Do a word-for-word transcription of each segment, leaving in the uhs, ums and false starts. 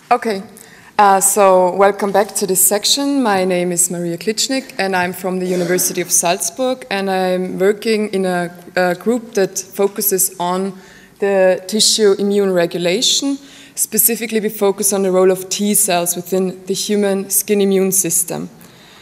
Okay, uh, so welcome back to this section. My name is Maria Klitschnik and I'm from the University of Salzburg, and I'm working in a, a group that focuses on the tissue immune regulation. Specifically, we focus on the role of T cells within the human skin immune system.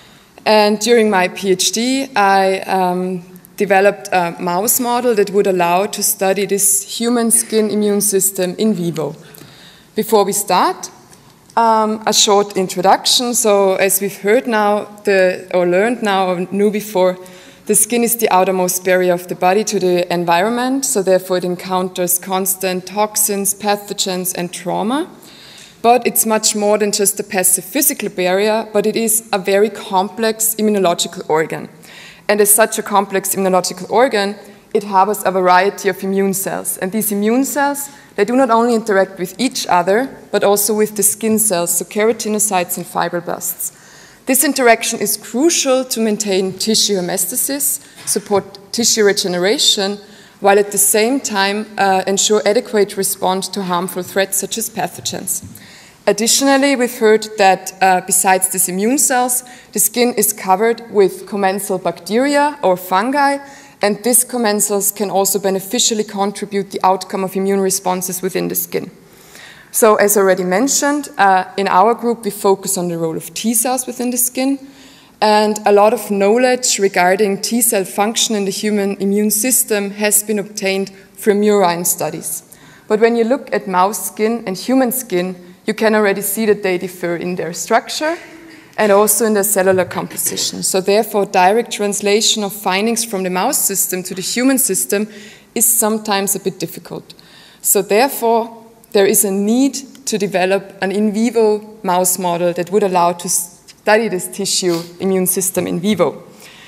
And during my PhD, I um, developed a mouse model that would allow to study this human skin immune system in vivo. Before we start, um, a short introduction. So as we've heard now, the, or learned now, or knew before, the skin is the outermost barrier of the body to the environment, so therefore it encounters constant toxins, pathogens, and trauma. But it's much more than just a passive physical barrier, but it is a very complex immunological organ. And as such a complex immunological organ, it harbors a variety of immune cells. And these immune cells, they do not only interact with each other, but also with the skin cells, so keratinocytes and fibroblasts. This interaction is crucial to maintain tissue homeostasis, support tissue regeneration, while at the same time uh, ensure adequate response to harmful threats such as pathogens. Additionally, we've heard that uh, besides these immune cells, the skin is covered with commensal bacteria or fungi, and these commensals can also beneficially contribute the outcome of immune responses within the skin. So, as already mentioned, uh, in our group we focus on the role of T cells within the skin, and a lot of knowledge regarding T cell function in the human immune system has been obtained from murine studies. But when you look at mouse skin and human skin, you can already see that they differ in their structure and also in their cellular composition. So therefore, direct translation of findings from the mouse system to the human system is sometimes a bit difficult. So therefore, there is a need to develop an in vivo mouse model that would allow to study this tissue immune system in vivo.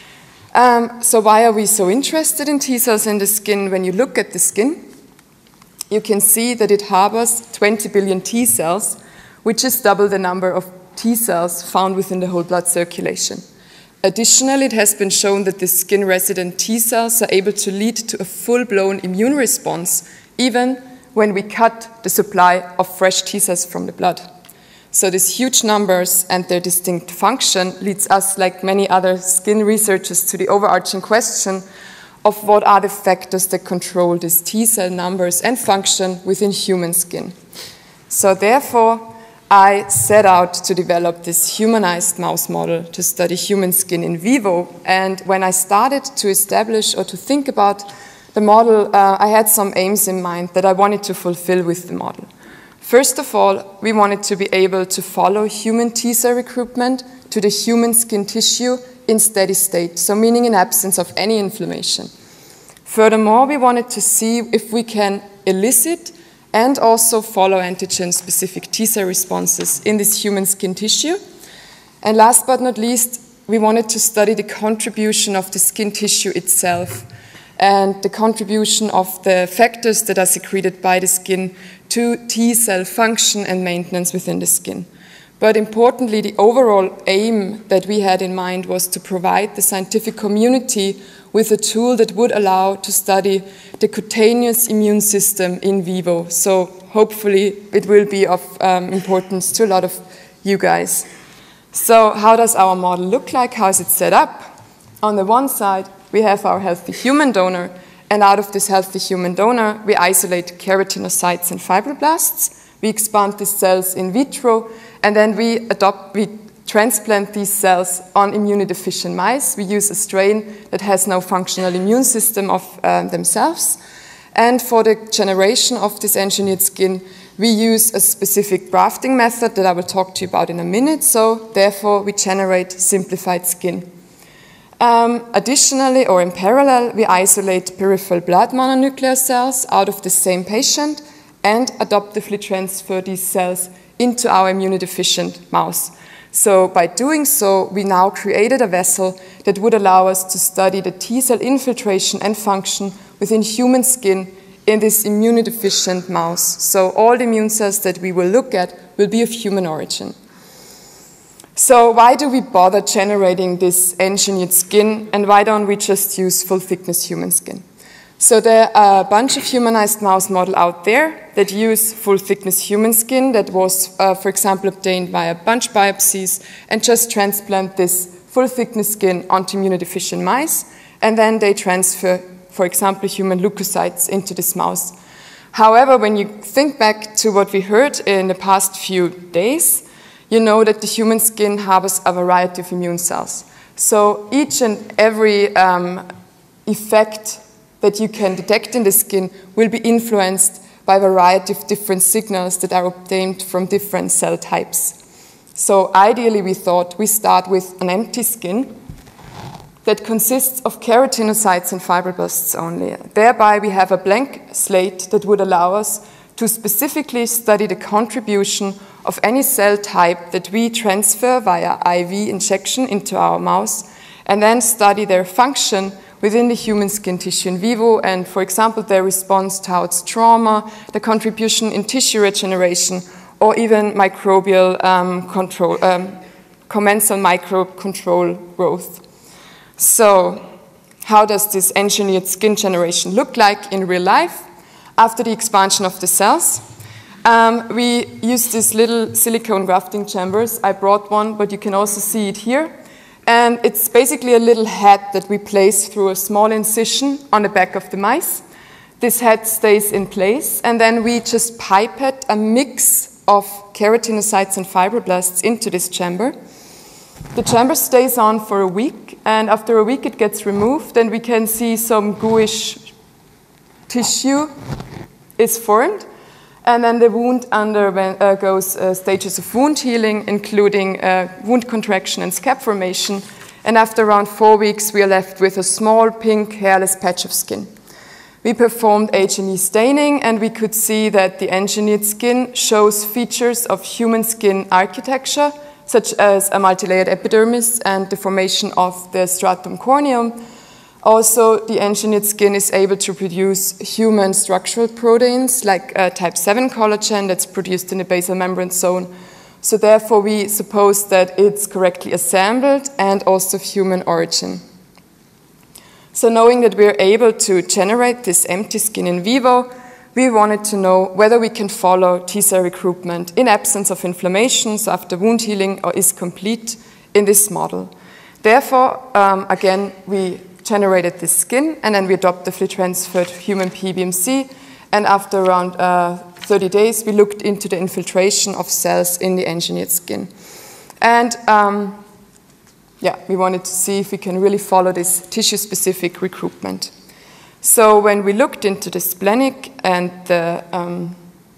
Um, so why are we so interested in T cells in the skin? When you look at the skin, you can see that it harbors twenty billion T cells, which is double the number of T cells found within the whole blood circulation. Additionally, it has been shown that the skin-resident T cells are able to lead to a full-blown immune response, even when we cut the supply of fresh T cells from the blood. So these huge numbers and their distinct function leads us, like many other skin researchers, to the overarching question of what are the factors that control these T cell numbers and function within human skin. So therefore, I set out to develop this humanized mouse model to study human skin in vivo. And when I started to establish or to think about the model, uh, I had some aims in mind that I wanted to fulfill with the model. First of all, we wanted to be able to follow human T cell recruitment to the human skin tissue in steady state, so meaning in absence of any inflammation. Furthermore, we wanted to see if we can elicit and also follow antigen-specific T cell responses in this human skin tissue. And last but not least, we wanted to study the contribution of the skin tissue itself and the contribution of the factors that are secreted by the skin to T cell function and maintenance within the skin. But importantly, the overall aim that we had in mind was to provide the scientific community with a tool that would allow to study the cutaneous immune system in vivo. So hopefully it will be of um, importance to a lot of you guys. So how does our model look like? How is it set up? On the one side, we have our healthy human donor, and out of this healthy human donor, we isolate keratinocytes and fibroblasts. We expand these cells in vitro, and then we adopt, we transplant these cells on immunodeficient mice. We use a strain that has no functional immune system of um, themselves. And for the generation of this engineered skin, we use a specific grafting method that I will talk to you about in a minute. So therefore, we generate simplified skin. Um, additionally, or in parallel, we isolate peripheral blood mononuclear cells out of the same patient and adoptively transfer these cells into our immunodeficient mouse. So by doing so, we now created a vessel that would allow us to study the T cell infiltration and function within human skin in this immunodeficient mouse. So all the immune cells that we will look at will be of human origin. So why do we bother generating this engineered skin, and why don't we just use full thickness human skin? So there are a bunch of humanized mouse models out there that use full-thickness human skin that was, uh, for example, obtained via bunch biopsies, and just transplant this full-thickness skin onto immunodeficient mice, and then they transfer, for example, human leukocytes into this mouse. However, when you think back to what we heard in the past few days, you know that the human skin harbors a variety of immune cells. So each and every um, effect that you can detect in the skin will be influenced by a variety of different signals that are obtained from different cell types. So ideally, we thought we start with an empty skin that consists of keratinocytes and fibroblasts only. Thereby, we have a blank slate that would allow us to specifically study the contribution of any cell type that we transfer via I V injection into our mouse, and then study their function within the human skin tissue in vivo, and, for example, their response towards trauma, the contribution in tissue regeneration, or even microbial um, control, um, commensal microbe control growth. So, how does this engineered skin generation look like in real life? After the expansion of the cells, um, we use these little silicone grafting chambers. I brought one, but you can also see it here. And it's basically a little head that we place through a small incision on the back of the mice. This head stays in place, and then we just pipette a mix of keratinocytes and fibroblasts into this chamber. The chamber stays on for a week, and after a week it gets removed, and we can see some gooish tissue is formed, and then the wound undergoes uh, stages of wound healing, including uh, wound contraction and scab formation, and after around four weeks we are left with a small pink hairless patch of skin. We performed H and E staining, and we could see that the engineered skin shows features of human skin architecture, such as a multilayered epidermis and the formation of the stratum corneum. Also, the engineered skin is able to produce human structural proteins like uh, type seven collagen that's produced in the basal membrane zone. So therefore, we suppose that it's correctly assembled and also of human origin. So knowing that we're able to generate this empty skin in vivo, we wanted to know whether we can follow T-cell recruitment in absence of inflammation, so after wound healing or is complete in this model. Therefore, um, again, we generated this skin, and then we adoptively transferred human P B M C, and after around uh, thirty days, we looked into the infiltration of cells in the engineered skin. And um, yeah, we wanted to see if we can really follow this tissue-specific recruitment. So when we looked into the splenic and the, um,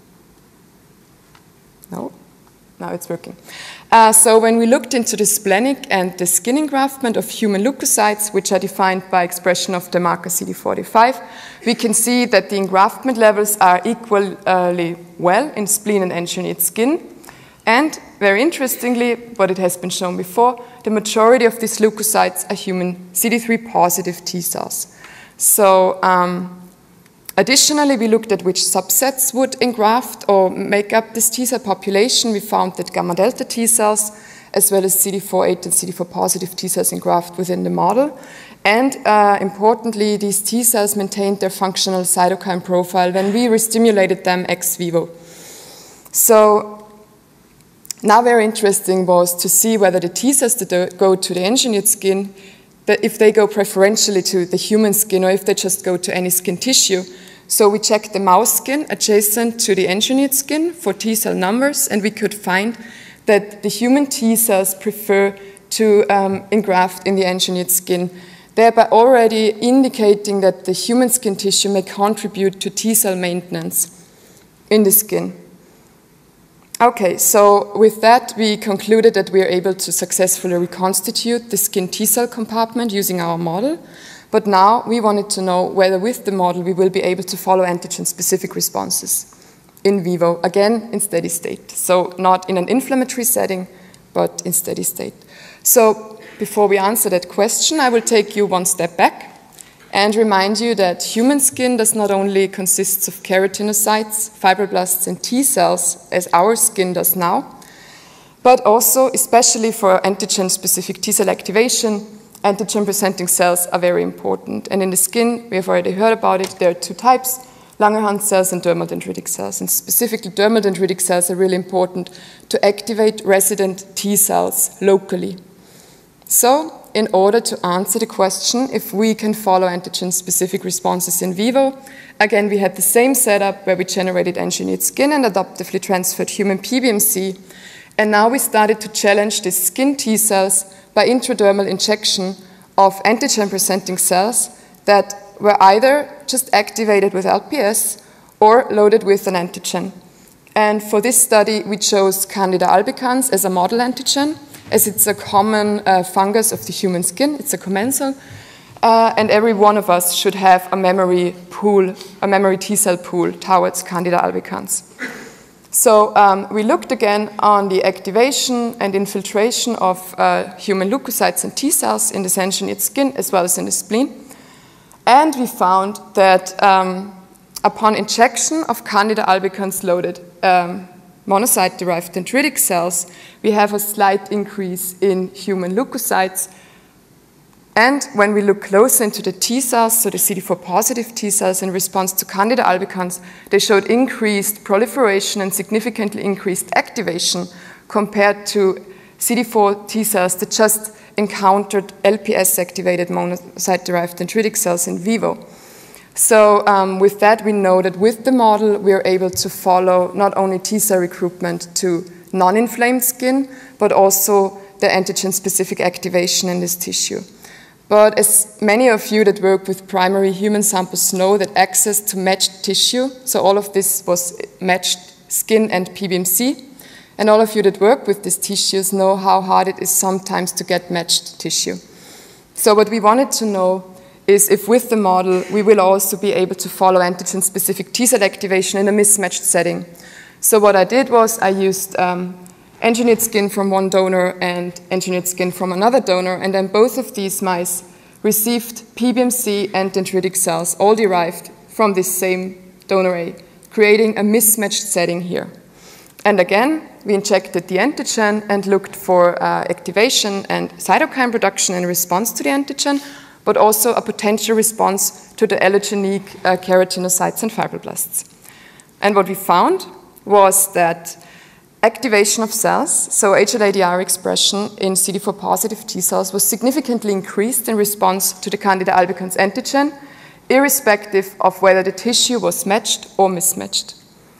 no, now it's working. Uh, so when we looked into the splenic and the skin engraftment of human leukocytes, which are defined by expression of the marker C D forty-five, we can see that the engraftment levels are equally well in spleen and engineered skin. And very interestingly, but it has been shown before, the majority of these leukocytes are human C D three positive T cells. So um, additionally, we looked at which subsets would engraft or make up this T cell population. We found that gamma delta T cells, as well as C D four eight and C D four positive T cells engraft within the model. And uh, importantly, these T cells maintained their functional cytokine profile when we restimulated them ex vivo. So now very interesting was to see whether the T cells that go to the engineered skin, that if they go preferentially to the human skin or if they just go to any skin tissue. So we checked the mouse skin adjacent to the engineered skin for T cell numbers, and we could find that the human T cells prefer to um, engraft in the engineered skin, thereby already indicating that the human skin tissue may contribute to T cell maintenance in the skin. Okay, so with that, we concluded that we are able to successfully reconstitute the skin T cell compartment using our model. But now we wanted to know whether with the model we will be able to follow antigen-specific responses in vivo, again in steady state. So not in an inflammatory setting, but in steady state. So before we answer that question, I will take you one step back and remind you that human skin does not only consist of keratinocytes, fibroblasts, and T cells, as our skin does now, but also, especially for antigen-specific T cell activation, antigen-presenting cells are very important. And in the skin, we have already heard about it, there are two types, Langerhans cells and dermal dendritic cells. And specifically, dermal dendritic cells are really important to activate resident T cells locally. So, in order to answer the question if we can follow antigen-specific responses in vivo, again, we had the same setup where we generated engineered skin and adoptively transferred human P B M C. And now we started to challenge these skin T cells by intradermal injection of antigen-presenting cells that were either just activated with L P S or loaded with an antigen. And for this study, we chose Candida albicans as a model antigen, as it's a common uh, fungus of the human skin. It's a commensal. Uh, and every one of us should have a memory pool, a memory T cell pool towards Candida albicans. So um, we looked again on the activation and infiltration of uh, human leukocytes and T cells in the engineered skin as well as in the spleen. And we found that um, upon injection of Candida albicans loaded um, monocyte-derived dendritic cells, we have a slight increase in human leukocytes. And when we look closer into the T cells, so the C D four positive T cells in response to Candida albicans, they showed increased proliferation and significantly increased activation compared to C D four T cells that just encountered L P S-activated monocyte-derived dendritic cells in vivo. So um, with that, we know that with the model, we are able to follow not only T cell recruitment to non-inflamed skin, but also the antigen-specific activation in this tissue. But as many of you that work with primary human samples know, that access to matched tissue, so all of this was matched skin and P B M C, and all of you that work with these tissues know how hard it is sometimes to get matched tissue. So what we wanted to know is if with the model we will also be able to follow antigen-specific T cell activation in a mismatched setting. So what I did was I used um, engineered skin from one donor and engineered skin from another donor, and then both of these mice received P B M C and dendritic cells, all derived from this same donor A, creating a mismatched setting here. And again, we injected the antigen and looked for uh, activation and cytokine production in response to the antigen, but also a potential response to the allogenic uh, keratinocytes and fibroblasts. And what we found was that activation of cells, so H L A D R expression in C D four positive T cells, was significantly increased in response to the Candida albicans antigen, irrespective of whether the tissue was matched or mismatched.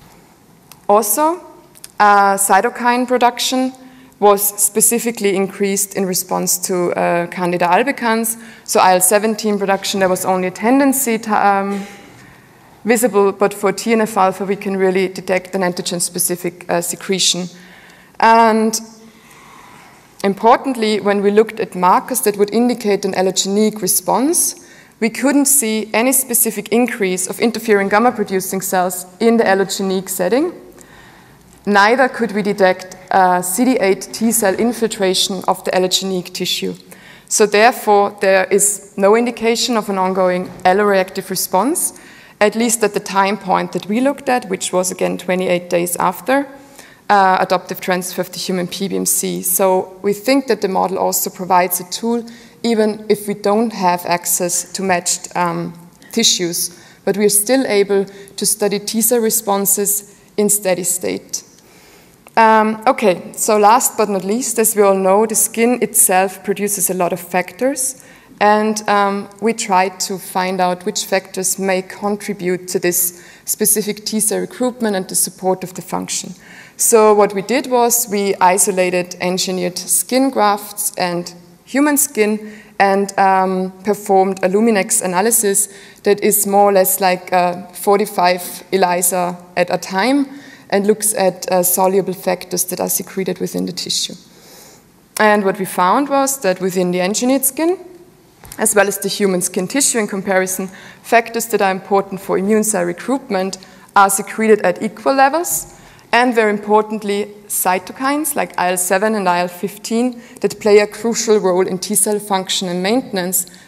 Also, uh, cytokine production was specifically increased in response to uh, Candida albicans. So I L seventeen production, there was only a tendency to, um, visible, but for T N F alpha we can really detect an antigen-specific uh, secretion. And importantly, when we looked at markers that would indicate an allogenic response, we couldn't see any specific increase of interferon gamma-producing cells in the allogenic setting. Neither could we detect uh, C D eight T cell infiltration of the allogenic tissue. So therefore, there is no indication of an ongoing alloreactive response, at least at the time point that we looked at, which was again twenty-eight days after uh, adoptive transfer of the human P B M C. So we think that the model also provides a tool, even if we don't have access to matched um, tissues, but we're still able to study T cell responses in steady state. Um, okay, so last but not least, as we all know, the skin itself produces a lot of factors. And um, we tried to find out which factors may contribute to this specific T cell recruitment and the support of the function. So what we did was we isolated engineered skin grafts and human skin and um, performed a Luminex analysis that is more or less like uh, forty-five ELISA at a time and looks at uh, soluble factors that are secreted within the tissue. And what we found was that within the engineered skin, as well as the human skin tissue in comparison, factors that are important for immune cell recruitment are secreted at equal levels, and very importantly, cytokines like I L seven and I L fifteen that play a crucial role in T cell function and maintenance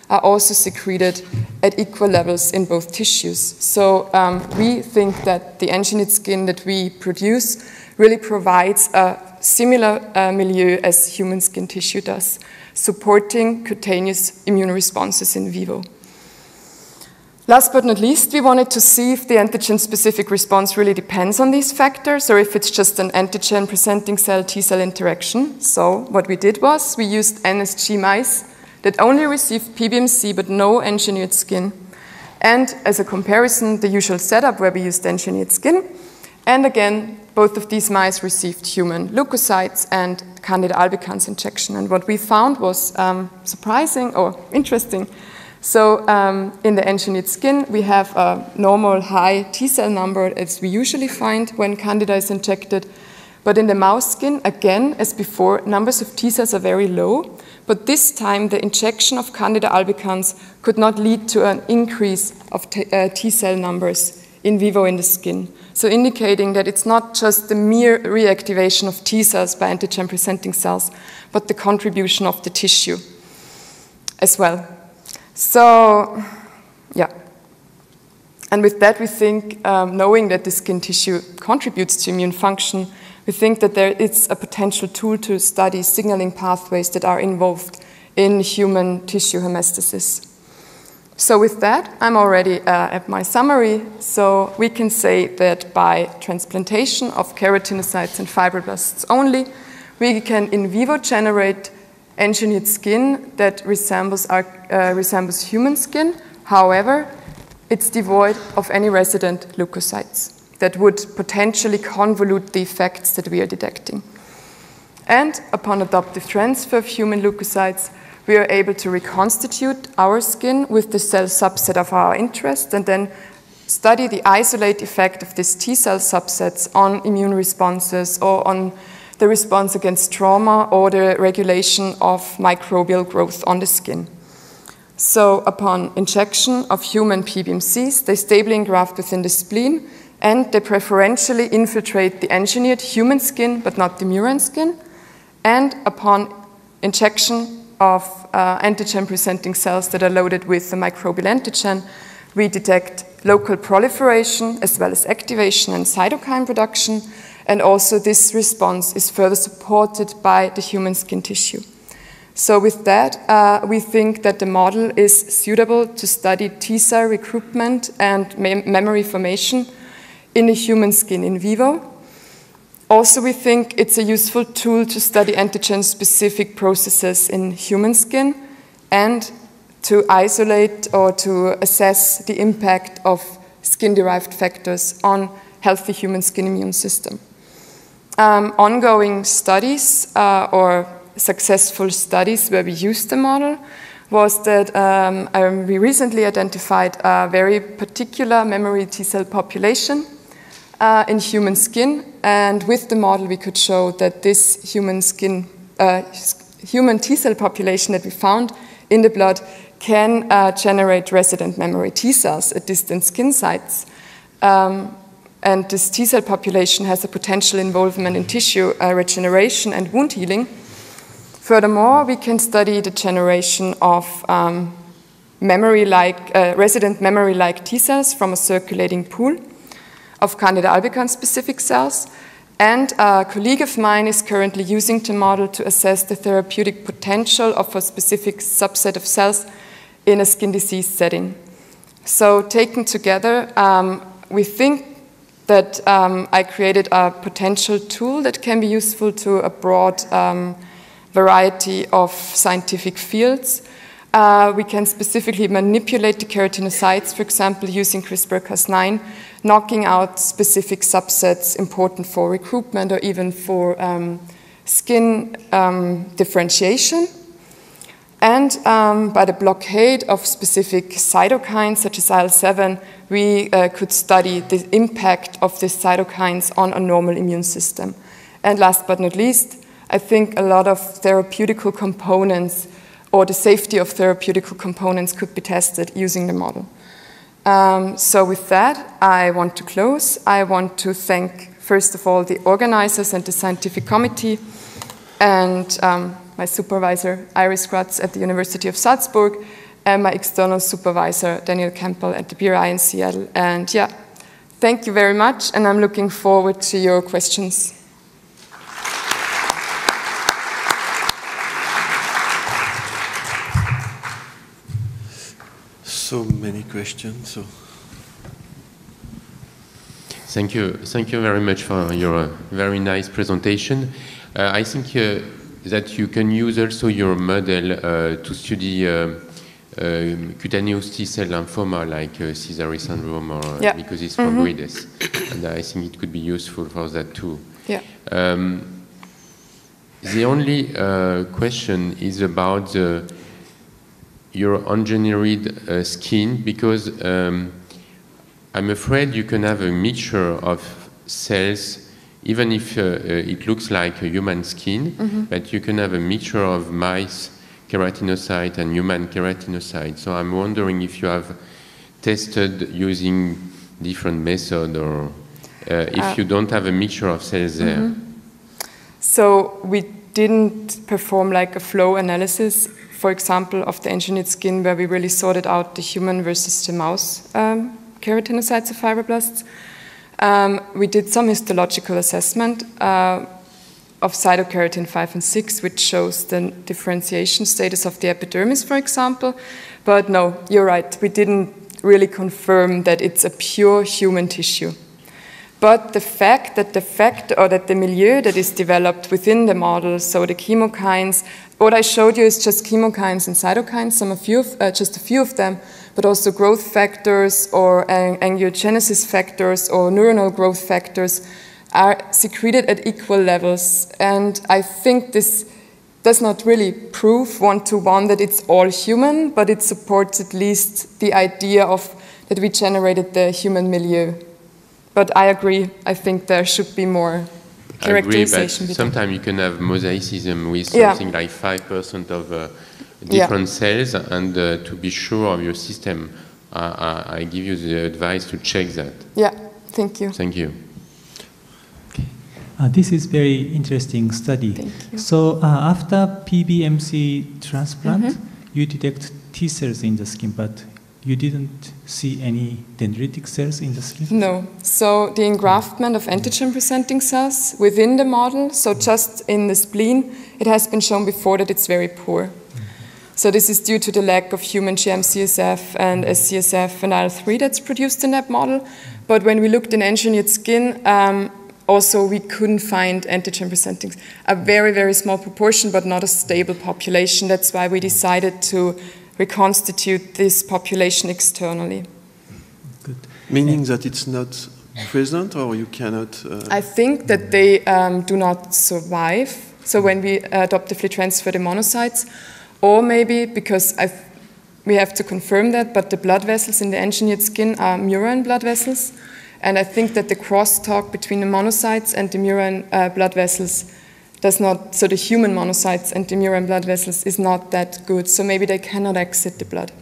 are also secreted at equal levels in both tissues. So um, we think that the engineered skin that we produce really provides a similar uh, milieu as human skin tissue does, supporting cutaneous immune responses in vivo. Last but not least, we wanted to see if the antigen-specific response really depends on these factors or if it's just an antigen-presenting cell T-cell interaction. So what we did was we used N S G mice that only received P B M C but no engineered skin. And as a comparison, the usual setup where we used engineered skin. And again, both of these mice received human leukocytes and Candida albicans injection. And what we found was um, surprising or interesting. So um, in the engineered skin, we have a normal high T-cell number as we usually find when Candida is injected. But in the mouse skin, again, as before, numbers of T-cells are very low. But this time, the injection of Candida albicans could not lead to an increase of T-cell numbers in vivo in the skin. So indicating that it's not just the mere reactivation of T-cells by antigen-presenting cells, but the contribution of the tissue as well. So, yeah. And with that, we think, um, knowing that the skin tissue contributes to immune function, we think that there is a potential tool to study signaling pathways that are involved in human tissue hemostasis. So with that, I'm already uh, at my summary. So we can say that by transplantation of keratinocytes and fibroblasts only, we can in vivo generate engineered skin that resembles, our, uh, resembles human skin. However, it's devoid of any resident leukocytes that would potentially convolute the effects that we are detecting. And upon adoptive transfer of human leukocytes, we are able to reconstitute our skin with the cell subset of our interest and then study the isolate effect of these T-cell subsets on immune responses or on the response against trauma or the regulation of microbial growth on the skin. So upon injection of human P B M Cs, they stably engraft within the spleen and they preferentially infiltrate the engineered human skin but not the murine skin. And upon injection of uh, antigen-presenting cells that are loaded with the microbial antigen, we detect local proliferation as well as activation and cytokine production. And also this response is further supported by the human skin tissue. So with that, uh, we think that the model is suitable to study T-cell recruitment and mem memory formation in the human skin in vivo. Also, we think it's a useful tool to study antigen-specific processes in human skin and to isolate or to assess the impact of skin-derived factors on healthy human skin immune system. Um, ongoing studies uh, or successful studies where we used the model was that um, we recently identified a very particular memory T-cell population uh, in human skin, and with the model we could show that this human skin, uh, human T-cell population that we found in the blood can uh, generate resident memory T-cells at distant skin sites. Um, And this T-cell population has a potential involvement in tissue uh, regeneration and wound healing. Furthermore, we can study the generation of um, memory-like, uh, resident memory-like T-cells from a circulating pool of Candida albicans specific cells. And a colleague of mine is currently using the model to assess the therapeutic potential of a specific subset of cells in a skin disease setting. So taken together, um, we think that um, I created a potential tool that can be useful to a broad um, variety of scientific fields. Uh, we can specifically manipulate the keratinocytes, for example, using CRISPR Cas nine, knocking out specific subsets important for recruitment or even for um, skin um, differentiation. And um, by the blockade of specific cytokines, such as I L seven, we uh, could study the impact of these cytokines on a normal immune system. And last but not least, I think a lot of therapeutical components or the safety of therapeutical components could be tested using the model. Um, so with that, I want to close. I want to thank, first of all, the organizers and the scientific committee, and um, my supervisor, Iris Kratz, at the University of Salzburg, and my external supervisor, Daniel Campbell at the B R I in Seattle. And yeah, thank you very much, and I'm looking forward to your questions. So many questions. So. Thank you. Thank you very much for your uh, very nice presentation. Uh, I think uh, that you can use also your model uh, to study uh, uh, cutaneous T-cell lymphoma like uh, Sézary syndrome or uh, yeah. mycosis mm-hmm. fungoides. And I think it could be useful for that too. Yeah. Um, the only uh, question is about the, your engineered uh, skin, because um, I'm afraid you can have a mixture of cells, even if uh, uh, it looks like a human skin, mm-hmm. but you can have a mixture of mice keratinocyte and human keratinocyte. So I'm wondering if you have tested using different method, or uh, if uh, you don't have a mixture of cells there. Mm-hmm. So we didn't perform like a flow analysis, for example, of the engineered skin, where we really sorted out the human versus the mouse um, keratinocytes or fibroblasts. Um, we did some histological assessment uh, of cytokeratin five and six, which shows the differentiation status of the epidermis, for example. But no, you're right, we didn't really confirm that it's a pure human tissue. But the fact that the fact or that the milieu that is developed within the model, so the chemokines, what I showed you is just chemokines and cytokines, some a few, of, uh, just a few of them, but also growth factors or uh, angiogenesis factors or neuronal growth factors are secreted at equal levels. And I think this does not really prove one-to-one that it's all human, but it supports at least the idea of that we generated the human milieu. But I agree, I think there should be more characterization. I agree, but sometimes you can have mosaicism with something yeah. like five percent of uh, different yeah. cells, and uh, to be sure of your system, uh, I give you the advice to check that. Yeah, thank you. Thank you. Okay. Uh, this is very interesting study. Thank you. So uh, after P B M C transplant, mm-hmm. you detect T cells in the skin, but you didn't see any dendritic cells in the skin? No. So the engraftment of antigen-presenting cells within the model, so just in the spleen, it has been shown before that it's very poor. Mm-hmm. So this is due to the lack of human G M C S F and S C S F and I L three that's produced in that model. But when we looked in engineered skin, um, also we couldn't find antigen-presenting. A very, very small proportion, but not a stable population. That's why we decided to reconstitute this population externally. Good. Meaning that it's not present, or you cannot... Uh... I think that they um, do not survive. So when we adoptively transfer the monocytes, or maybe because I've, we have to confirm that, but the blood vessels in the engineered skin are murine blood vessels. And I think that the crosstalk between the monocytes and the murine uh, blood vessels does not, so the human monocytes and the murine blood vessels is not that good, so maybe they cannot exit the blood.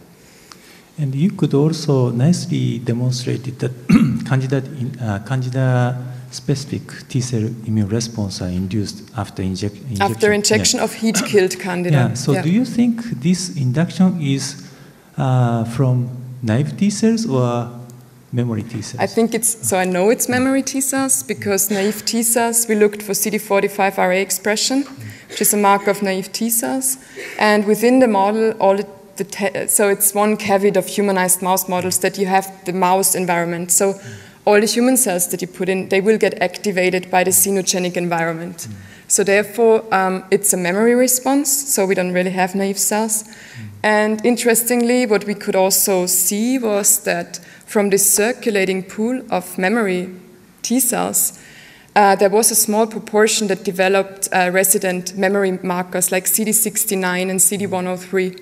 And you could also nicely demonstrate that candida, uh, candida specific T cell immune response are induced after injec injection. After injection yeah. of heat-killed candida. Yeah. So yeah. do you think this induction is uh, from naive T cells or memory T cells? I think it's, so I know it's memory T cells, because naive T cells, we looked for C D forty-five R A expression, which is a marker of naive T cells. And within the model, all it, the te so it's one caveat of humanized mouse models that you have the mouse environment. So all the human cells that you put in, they will get activated by the xenogenic environment. Mm. So therefore, um, it's a memory response, so we don't really have naive cells. Mm. And interestingly, what we could also see was that from this circulating pool of memory T cells, uh, there was a small proportion that developed uh, resident memory markers like C D sixty-nine and C D one oh three.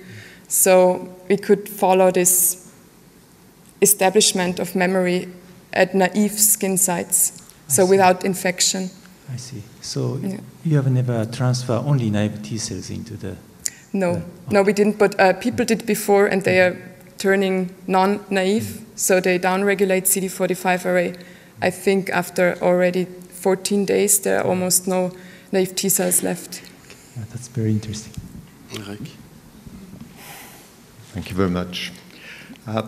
So we could follow this establishment of memory at naive skin sites, so without infection. I see. So yeah. you have never transferred only naive T cells into the... No, uh, okay. no, we didn't, but uh, people did before, and they are turning non-naive, so they downregulate C D forty-five R A. I think after already fourteen days, there are almost no naive T cells left. Yeah, that's very interesting. Eric. Thank you very much. Uh,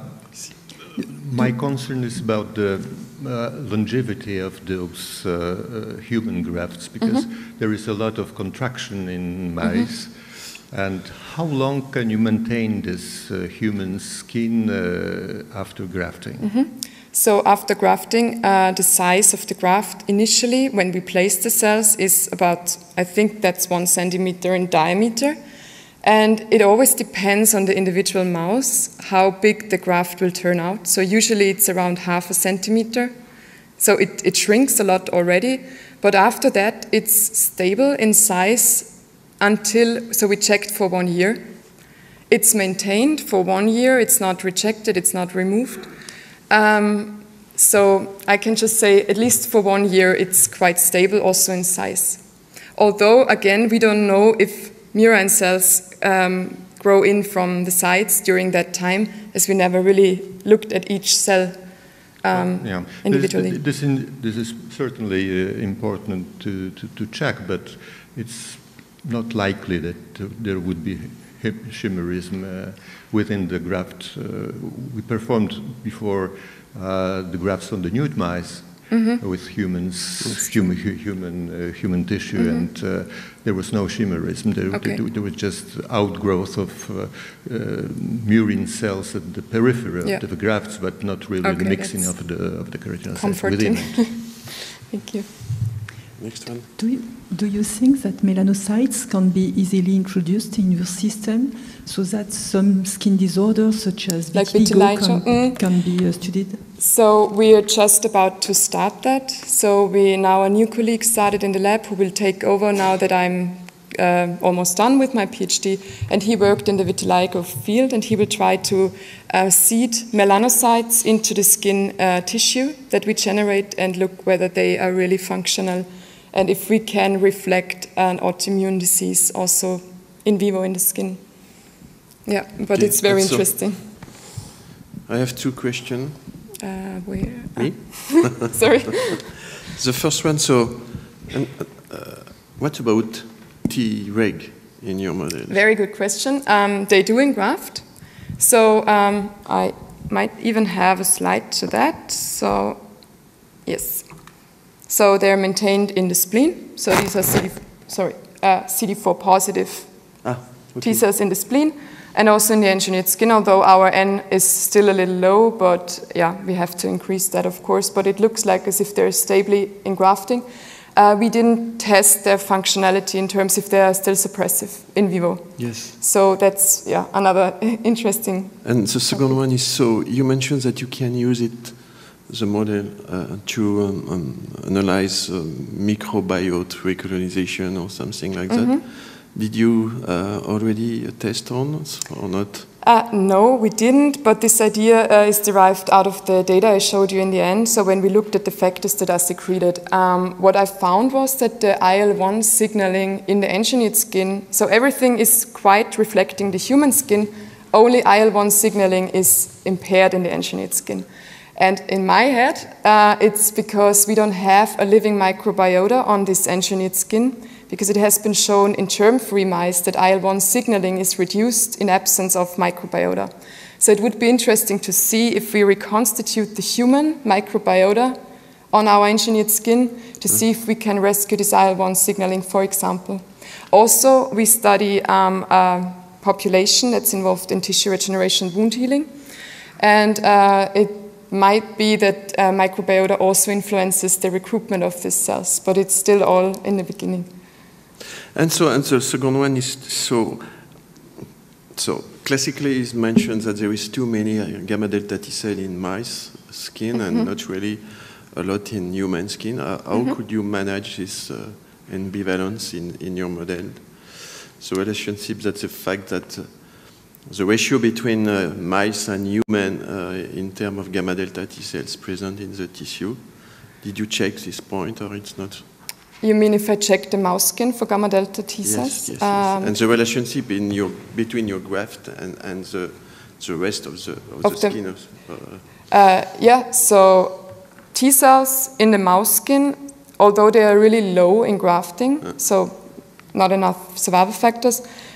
my concern is about the uh, longevity of those uh, uh, human grafts, because mm-hmm. there is a lot of contraction in mice. Mm-hmm. And how long can you maintain this uh, human skin uh, after grafting? Mm-hmm. So after grafting, uh, the size of the graft initially, when we place the cells, is about, I think that's one centimeter in diameter. And it always depends on the individual mouse how big the graft will turn out. So usually it's around half a centimeter. So it, it shrinks a lot already. But after that, it's stable in size until, so we checked for one year. It's maintained for one year. It's not rejected. It's not removed. Um, so I can just say at least for one year, it's quite stable also in size. Although, again, we don't know if murine cells um, grow in from the sides during that time, as we never really looked at each cell um, well, yeah. individually. This, this, in, this is certainly uh, important to, to, to check, but it's not likely that uh, there would be chimerism uh, within the graft. Uh, we performed before uh, the grafts on the nude mice. Mm-hmm. With humans, human, human, uh, human tissue, mm-hmm. and uh, there was no chimerism. There, okay. there, there was just outgrowth of uh, uh, murine cells at the periphery yeah. of the grafts, but not really okay, the mixing of the of the keratinocytes within it. Thank you. Next one. Do you, do you think that melanocytes can be easily introduced in your system so that some skin disorders such as like vitiligo vitiligo can, mm. can be uh, studied? So we are just about to start that. So we now a new colleague started in the lab who will take over now that I'm uh, almost done with my PhD, and he worked in the vitiligo field, and he will try to uh, seed melanocytes into the skin uh, tissue that we generate and look whether they are really functional, and if we can reflect an autoimmune disease also in vivo in the skin. Yeah, but okay. it's very so interesting. I have two questions. Uh, where? Me? Ah. Sorry. The first one, so and, uh, what about T-reg in your model? Very good question. Um, they do engraft. So um, I might even have a slide to that. So, yes. So they're maintained in the spleen. So these are C D, sorry, uh, C D four positive ah, okay. T cells in the spleen. And also in the engineered skin, although our N is still a little low, but yeah, we have to increase that, of course. But it looks like as if they're stably engrafting. Uh, we didn't test their functionality in terms if they are still suppressive in vivo. Yes. So that's yeah another interesting. And the second topic. One is, so you mentioned that you can use it, the model, uh, to um, um, analyze uh, microbiota recolonization or something like mm-hmm. that. Did you uh, already test on or not? Uh, no, we didn't, but this idea uh, is derived out of the data I showed you in the end. So when we looked at the factors that are secreted, um, what I found was that the I L one signaling in the engineered skin, so everything is quite reflecting the human skin, only I L one signaling is impaired in the engineered skin. And in my head, uh, it's because we don't have a living microbiota on this engineered skin, because it has been shown in germ-free mice that I L one signaling is reduced in absence of microbiota. So it would be interesting to see if we reconstitute the human microbiota on our engineered skin to see if we can rescue this I L one signaling, for example. Also, we study um, a population that's involved in tissue regeneration and wound healing. And uh, it might be that uh, microbiota also influences the recruitment of these cells, but it's still all in the beginning. And so, and the second one is, so, so classically it's mentioned that there is too many gamma delta T cell in mice skin mm-hmm. and not really a lot in human skin. Uh, how mm-hmm. could you manage this uh, ambivalence in, in your model? So relationship, that's the fact that uh, the ratio between uh, mice and human uh, in terms of gamma delta T cells present in the tissue. Did you check this point or it's not? You mean if I check the mouse skin for gamma delta T cells? Yes, yes, um, yes. And the relationship in your, between your graft and, and the, the rest of the, of of the, the skin? Of, uh, uh, yeah, so T cells in the mouse skin, although they are really low in grafting, uh. so not enough survival factors,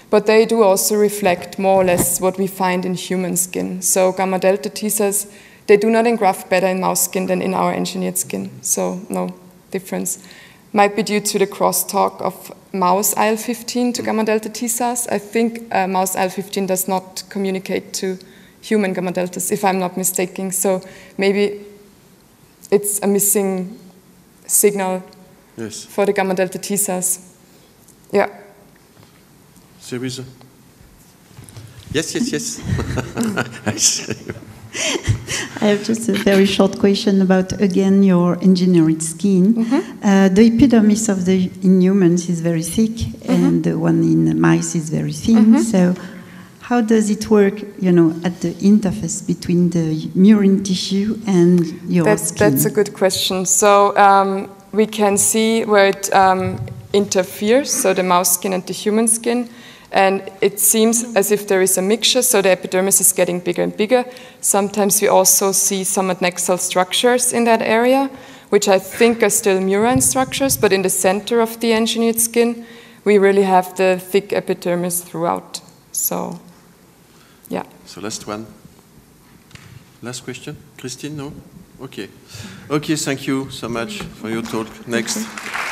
but they do also reflect more or less what we find in human skin. So gamma delta T cells, they do not engraft better in mouse skin than in our engineered skin. So no difference. Might be due to the crosstalk of mouse I L fifteen to gamma delta T cells. I think uh, mouse I L fifteen does not communicate to human gamma deltas, if I'm not mistaken. So maybe it's a missing signal yes. for the gamma delta T cells. Yeah. There is a... Yes, yes, yes. I see. I have just a very short question about, again, your engineered skin. Mm-hmm. Uh, the epidermis of the in humans is very thick, mm-hmm. and the one in mice is very thin. Mm-hmm. So, how does it work, you know, at the interface between the murine tissue and your that's, skin? That's a good question. So um, we can see where it um, interferes, so the mouse skin and the human skin. And it seems as if there is a mixture, so the epidermis is getting bigger and bigger. Sometimes we also see some adnexal structures in that area, which I think are still murine structures, but in the center of the engineered skin, we really have the thick epidermis throughout. So, yeah. So last one. Last question? Christine, no? Okay. Okay, thank you so much for your talk. Next.